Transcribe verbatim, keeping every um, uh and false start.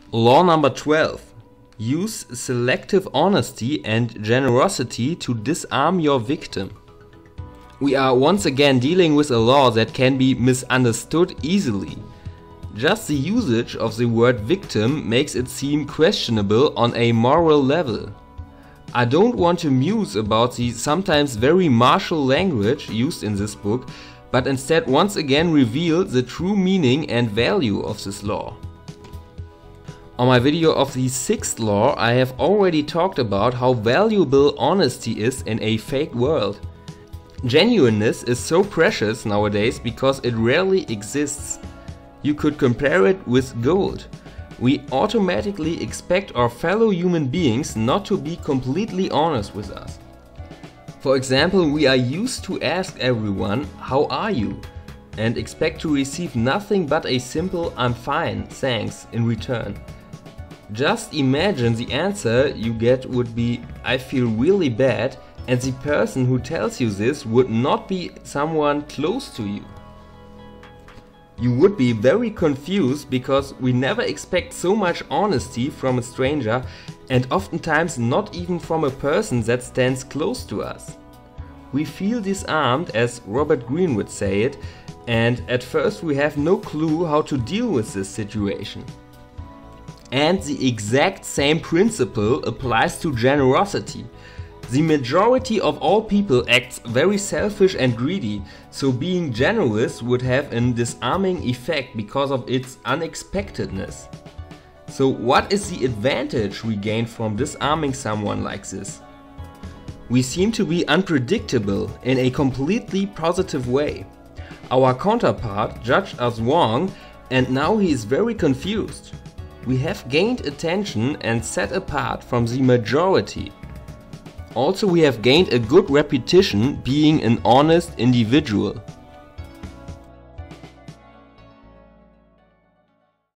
Law number twelve. Use selective honesty and generosity to disarm your victim. We are once again dealing with a law that can be misunderstood easily. Just the usage of the word victim makes it seem questionable on a moral level. I don't want to muse about the sometimes very martial language used in this book, but instead once again reveal the true meaning and value of this law. On my video of the sixth law, I have already talked about how valuable honesty is in a fake world. Genuineness is so precious nowadays because it rarely exists. You could compare it with gold. We automatically expect our fellow human beings not to be completely honest with us. For example, we are used to ask everyone, "How are you?" and expect to receive nothing but a simple "I'm fine, thanks" in return. Just imagine the answer you get would be "I feel really bad," and the person who tells you this would not be someone close to you. You would be very confused because we never expect so much honesty from a stranger, and oftentimes not even from a person that stands close to us. We feel disarmed, as Robert Greene would say it, and at first we have no clue how to deal with this situation. And the exact same principle applies to generosity. The majority of all people acts very selfish and greedy, so being generous would have a disarming effect because of its unexpectedness. So what is the advantage we gain from disarming someone like this? We seem to be unpredictable in a completely positive way. Our counterpart judged us wrong, and now he is very confused. We have gained attention and set apart from the majority. Also, we have gained a good reputation being an honest individual.